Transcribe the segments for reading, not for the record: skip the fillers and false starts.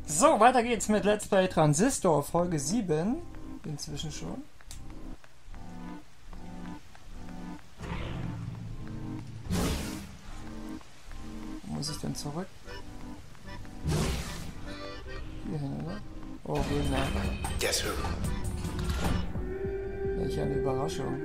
So, weiter geht's mit Let's Play Transistor, Folge 7. Inzwischen schon. Wo muss ich denn zurück? Hier hin, oder? Oh, nein. Guess who? Welch eine Überraschung.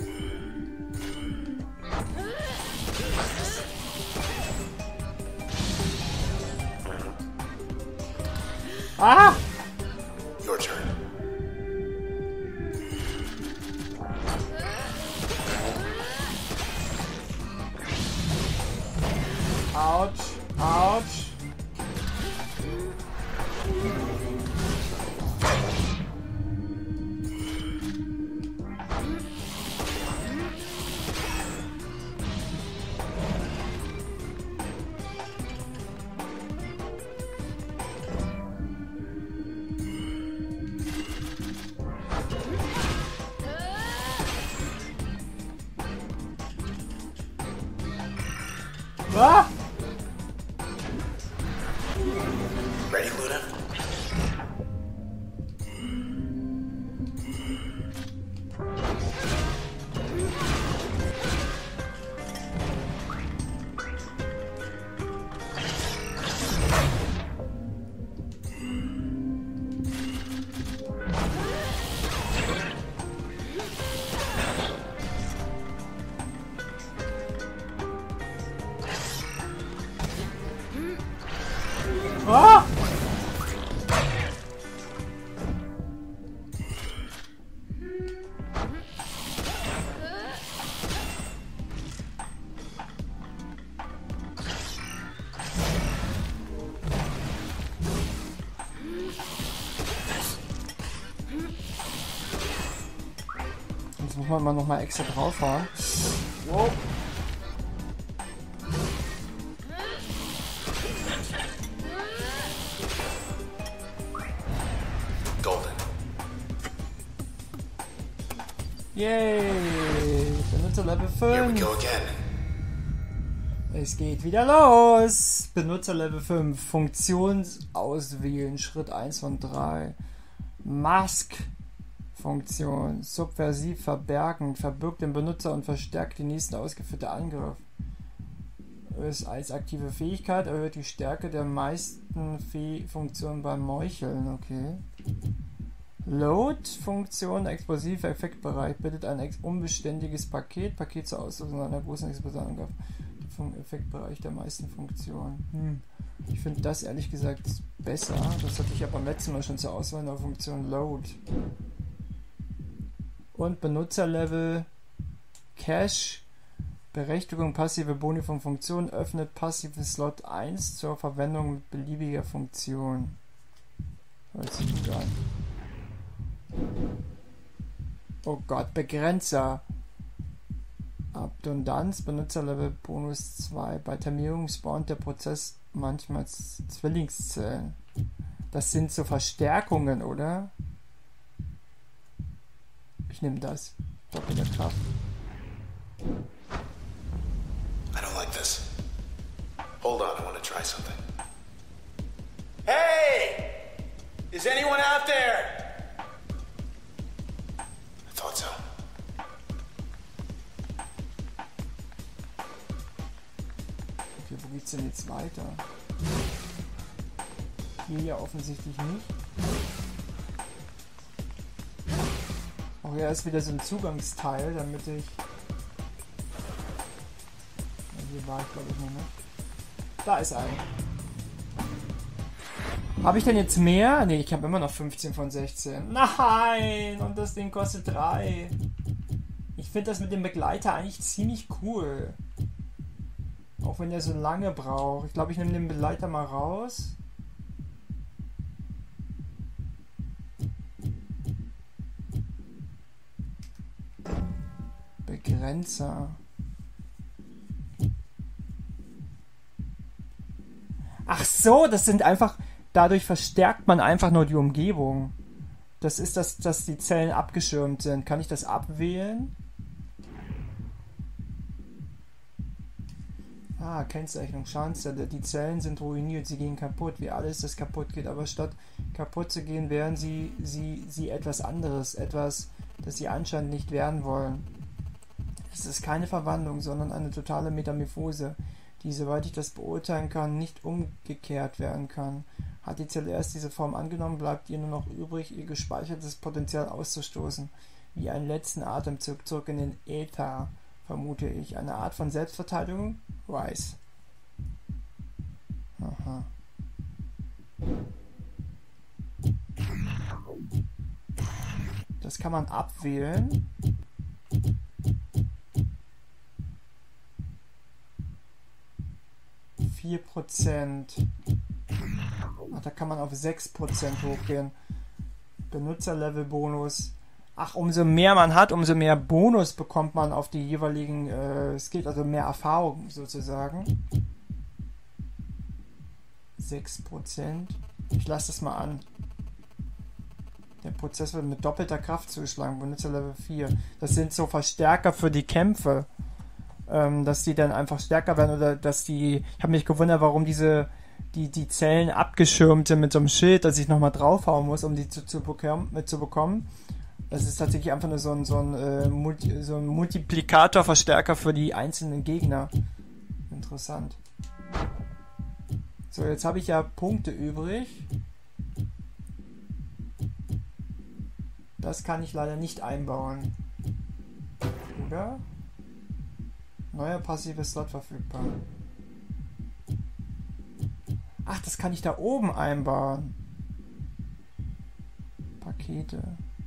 Ah! Your turn. Ouch! Ouch! Ah! Ready, Luna? Ah! Jetzt muss man mal noch mal extra draufhauen. Wow. Golden. Yay! Benutzer Level Here we 5. go again. Es geht wieder los. Benutzer Level 5. Funktion auswählen. Schritt 1 von 3. Mask. Funktion. Subversiv verbergen. Verbirgt den Benutzer und verstärkt den nächsten ausgeführte Angriff. Ist als aktive Fähigkeit, erhöht die Stärke der meisten Funktionen beim Meucheln. Okay. Load-Funktion, explosiver Effektbereich, bildet ein unbeständiges Paket zur Auslösung einer großen Explosion. Vom Effektbereich der meisten Funktionen. Ich finde das ehrlich gesagt besser. Das hatte ich ja beim letzten Mal schon zur Auswahl der Funktion Load. Und Benutzerlevel Cache. Berechtigung passive Boni von Funktionen öffnet passive Slot 1 zur Verwendung mit beliebiger Funktion. Hört sich gut an. Oh Gott, Begrenzer. Abundanz, Benutzerlevel Bonus 2. Bei Terminierung spawnt der Prozess manchmal Zwillingszellen. Das sind so Verstärkungen, oder? Ich nehme das. Doppelte Kraft. I don't like this. Hold on, I want to try something. Hey! Is anyone out there? I thought so. Okay, wo geht's denn jetzt weiter? Hier ja offensichtlich nicht. Auch hier ist wieder so ein Zugangsteil, damit ich... Hier war ich, glaube ich, noch nicht. Da ist ein. Habe ich denn jetzt mehr? Ne, ich habe immer noch 15 von 16. Nein! Und das Ding kostet 3. Ich finde das mit dem Begleiter eigentlich ziemlich cool. Auch wenn der so lange braucht. Ich glaube, ich nehme den Begleiter mal raus. Begrenzer. Ach so, das sind einfach... Dadurch verstärkt man einfach nur die Umgebung. Das ist, dass die Zellen abgeschirmt sind. Kann ich das abwählen? Kennzeichnung, Schadensstelle. Die Zellen sind ruiniert, sie gehen kaputt, wie alles, das kaputt geht. Aber statt kaputt zu gehen, werden sie etwas anderes, etwas, das sie anscheinend nicht werden wollen. Es ist keine Verwandlung, sondern eine totale Metamorphose, die, soweit ich das beurteilen kann, nicht umgekehrt werden kann. Hat die Zelle erst diese Form angenommen, bleibt ihr nur noch übrig, ihr gespeichertes Potenzial auszustoßen. Wie einen letzten Atemzug zurück in den Äther, vermute ich. Eine Art von Selbstverteidigung? Rice. Aha. Das kann man abwählen. %. Ach, da kann man auf 6% hochgehen. Benutzerlevel-Bonus. Ach, umso mehr man hat, umso mehr Bonus bekommt man auf die jeweiligen Skills, also mehr Erfahrung sozusagen. 6%. Ich lasse das mal an. Der Prozess wird mit doppelter Kraft zugeschlagen. Benutzerlevel 4. Das sind so Verstärker für die Kämpfe. Dass die dann einfach stärker werden oder dass die... Ich habe mich gewundert, warum die Zellen abgeschirmt sind mit so einem Schild, dass ich nochmal draufhauen muss, um die zu bekommen. Das ist tatsächlich einfach nur so ein Multiplikator-Verstärker für die einzelnen Gegner. Interessant. So, jetzt habe ich ja Punkte übrig. Das kann ich leider nicht einbauen. Oder? Neuer passives Slot verfügbar. Ach, das kann ich da oben einbauen. Pakete.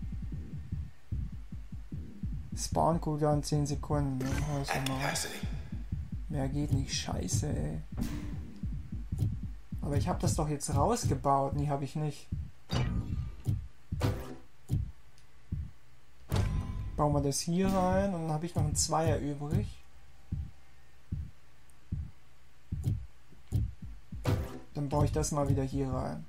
Spawn Cooldown 10 Sekunden. Mehr geht nicht. Scheiße, ey. Aber ich habe das doch jetzt rausgebaut. Nee, habe ich nicht. Bauen wir das hier rein und dann habe ich noch einen Zweier übrig. Dann baue ich das mal wieder hier rein.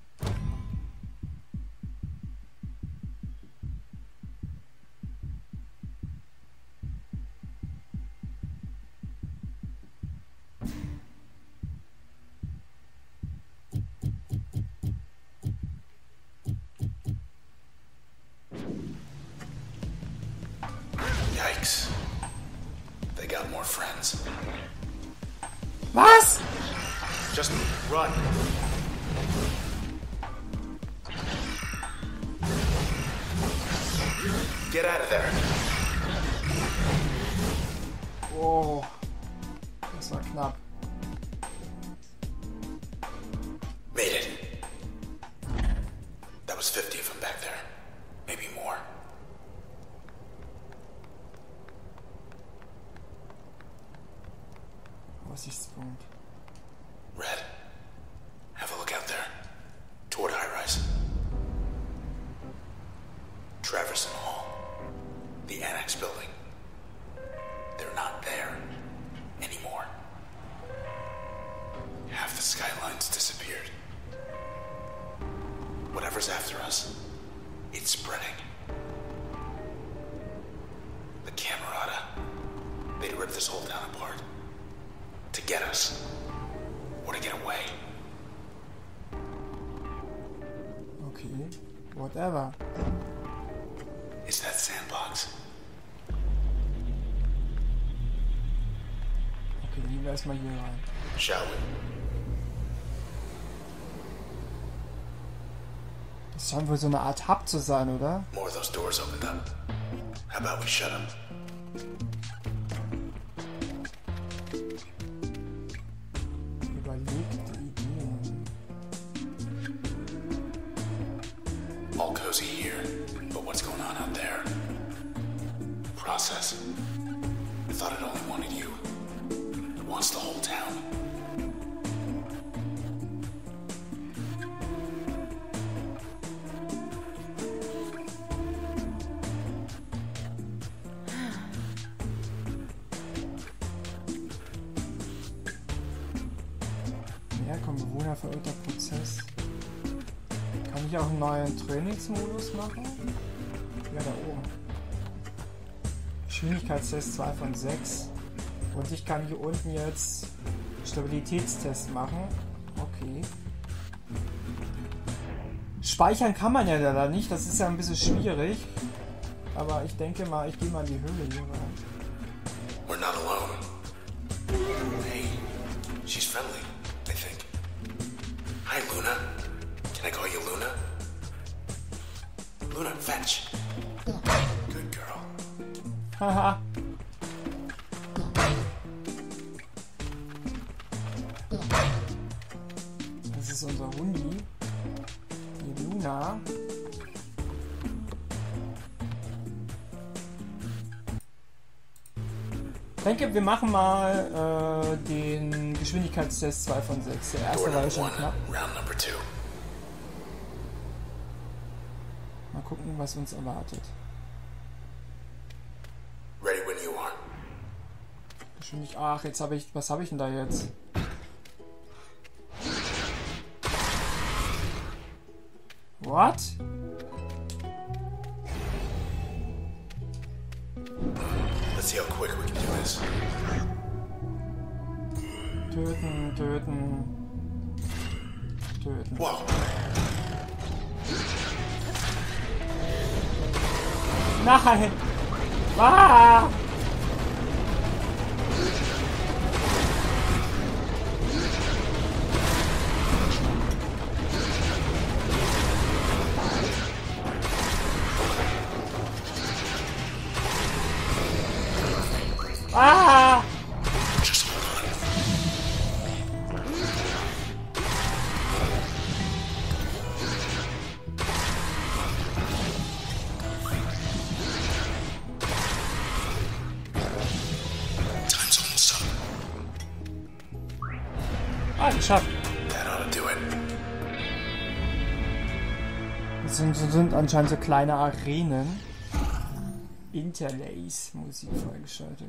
Yikes. They got more friends. Was? Just run. Get out of there. Oh, das war knapp. Made it. That was 50 of them back there. Maybe more. Aussichtspunkt. Red, have a look out there. Toward High-Rise. Traverson Hall. The Annex building. They're not there anymore. Half the skyline's disappeared. Whatever's after us, it's spreading. The Camerata. They'd rip this whole town apart. To get us. Or to get away. Okay, whatever. Is that sandbox? Okay, gehen wir erstmal hier rein. Shall we? Das scheint wohl so eine Art Hub zu sein, oder? More of those doors opened up. How about we shut them? Überlegte Ideen. All cozy here, but what's going on out there? Process. I thought it only wanted you. It wants the whole town. Ja, komm, Bewohner verirrter Prozess. Kann ich auch einen neuen Trainingsmodus machen? Ja, da oben. Geschwindigkeitstest 2 von 6. Und ich kann hier unten jetzt Stabilitätstest machen. Okay. Speichern kann man ja da nicht, das ist ja ein bisschen schwierig. Aber ich denke mal, ich gehe mal in die Höhle hier rein. We're not alone. Hey, she's friendly, I think. Hi, Luna. Can I call you Luna? Luna, fetch. Good girl. Haha. Das ist unser Hundi. Die Luna. Ich denke, wir machen mal den Geschwindigkeitstest 2 von 6. Der erste war ja schon knapp. Round number 2. Mal gucken, was uns erwartet. Ready when you are. Ach, jetzt habe ich... Was habe ich denn da jetzt? What? Let's see how quick we can do this. Töten, töten. Töten. Whoa. Nein! Ah! Ah! Just hold on. Time's almost up. Ah, geschafft. That ought to do it. Das sind anscheinend so kleine Arenen. Interlace Musik freigeschaltet.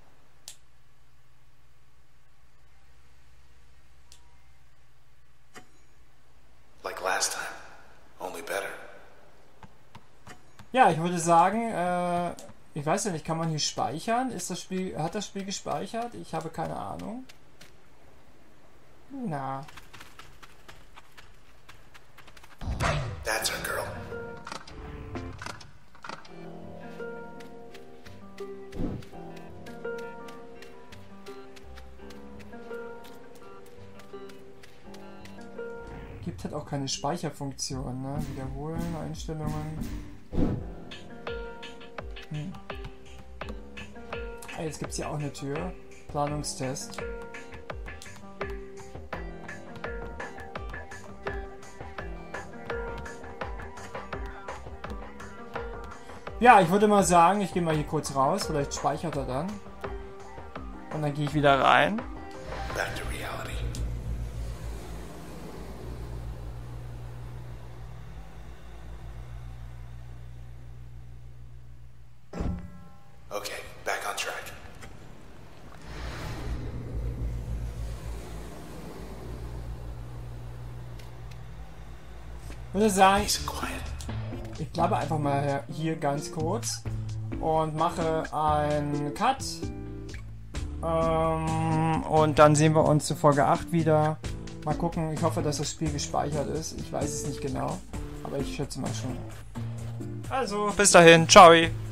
Like last time. Only better. Ja, ich würde sagen, ich weiß ja nicht, kann man hier speichern? Hat das Spiel gespeichert? Ich habe keine Ahnung. Na. That's our girl. Gibt halt auch keine Speicherfunktion, ne? Wiederholen, Einstellungen. Ah, jetzt gibt es hier auch eine Tür. Planungstest. Ja, ich würde mal sagen, ich gehe mal hier kurz raus. Vielleicht speichert er dann. Und dann gehe ich wieder rein. Back to reality. Okay, back on track. Ich würde sagen, Peace and quiet. ich bleibe einfach mal hier ganz kurz und mache einen Cut. Und dann sehen wir uns zu Folge 8 wieder. Mal gucken, ich hoffe, dass das Spiel gespeichert ist. Ich weiß es nicht genau, aber ich schätze mal schon. Also, bis dahin, ciao!